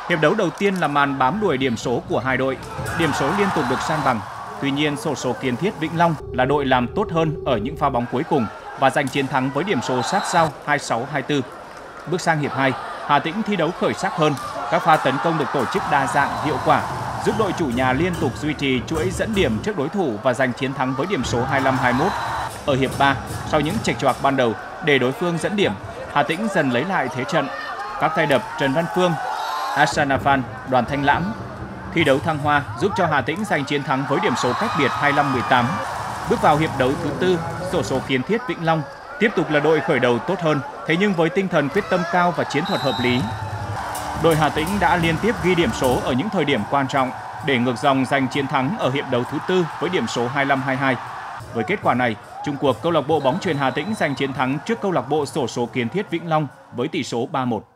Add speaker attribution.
Speaker 1: Hiệp đấu đầu tiên là màn bám đuổi điểm số của hai đội. Điểm số liên tục được san bằng. Tuy nhiên, xổ số Kiến Thiết Vĩnh Long là đội làm tốt hơn ở những pha bóng cuối cùng và giành chiến thắng với điểm số sát sao 26-24. Bước sang hiệp 2, Hà Tĩnh thi đấu khởi sắc hơn. Các pha tấn công được tổ chức đa dạng, hiệu quả, giúp đội chủ nhà liên tục duy trì chuỗi dẫn điểm trước đối thủ và giành chiến thắng với điểm số 25-21. Ở hiệp 3, sau những chệch choạc ban đầu để đối phương dẫn điểm, Hà Tĩnh dần lấy lại thế trận. Các tay đập Trần Văn Phương, Asanafan, Đoàn Thanh Lãm thi đấu thăng hoa giúp cho Hà Tĩnh giành chiến thắng với điểm số cách biệt 25-18. Bước vào hiệp đấu thứ tư, xổ số Kiến Thiết Vĩnh Long tiếp tục là đội khởi đầu tốt hơn, thế nhưng với tinh thần quyết tâm cao và chiến thuật hợp lý, đội Hà Tĩnh đã liên tiếp ghi điểm số ở những thời điểm quan trọng để ngược dòng giành chiến thắng ở hiệp đấu thứ tư với điểm số 25-22. Với kết quả này, chung cuộc câu lạc bộ bóng chuyền Hà Tĩnh giành chiến thắng trước câu lạc bộ xổ số Kiến Thiết Vĩnh Long với tỷ số 3-1.